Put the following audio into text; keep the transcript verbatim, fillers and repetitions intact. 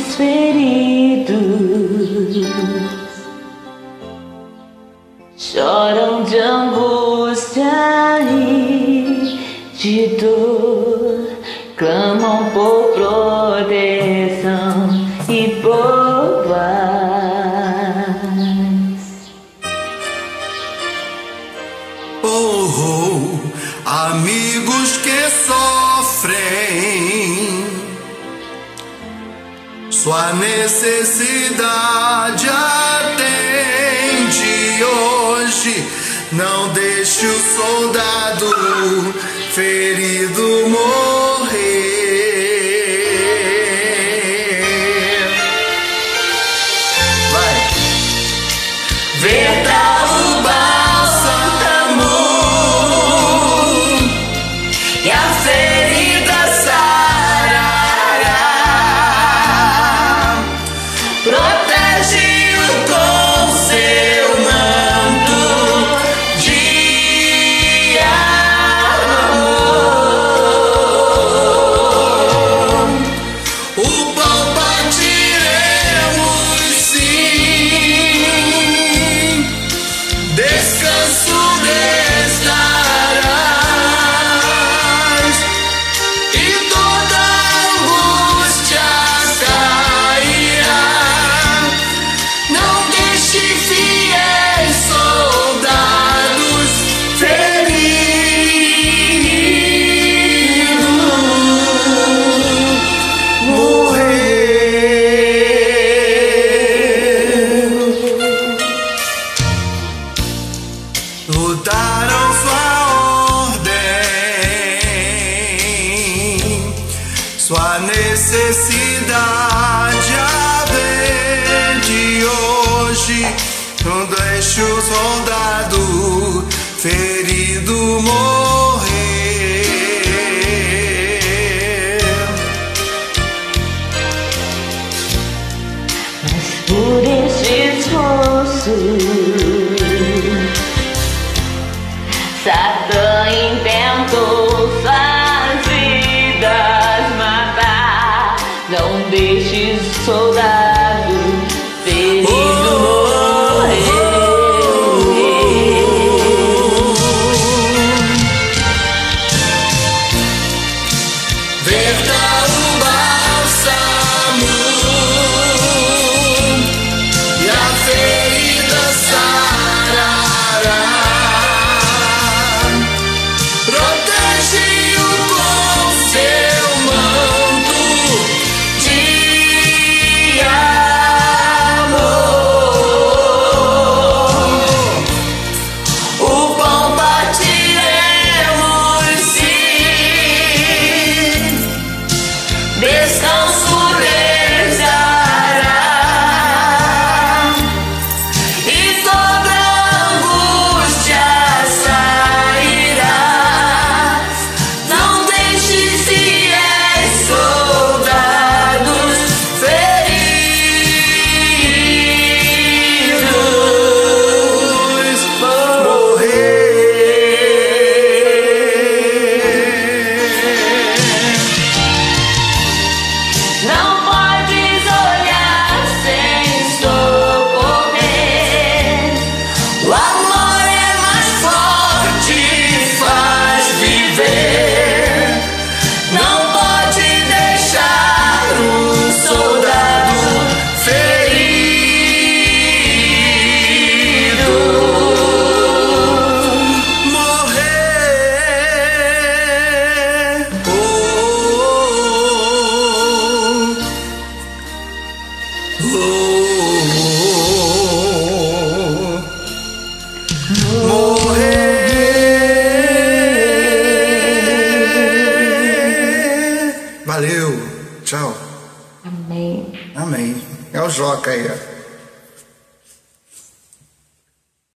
feridos choram de angústia e de dor, clamam por proteção e por paz. Oh, oh, amigos que sofrem, sua necessidade atende hoje. Não deixe o soldado ferido morrer. Vai! Verta o bálsamo e a ferida sarará. Protege-o com seu manto de amor. O pão partiremos, sim, descanso destarás, e toda angústia cairá. Não deixe fiéis soldados feridos morrer. Lutaram sua ordem, sua necessidade atende hoje. Não deixe o soldado ferido morrer. Mas por este esforço Satã intentou suas vidas matar. Não deixe o soldado ferido morrer. Verta o bálsamo e a ferida sarará. Protege-o com seu manto de amor. O pão partiremos, sim, descanso lhes dará, e toda angústia sairá. Não deixe fiéis soldados feridos morrer. Não podes olhar sem socorrer. O amor é mais forte e faz viver. Não pode deixar o soldado ferido morrer. Oh, oh, oh, morrer. Valeu, tchau. Amém. Amém. É o Joca aí, ó.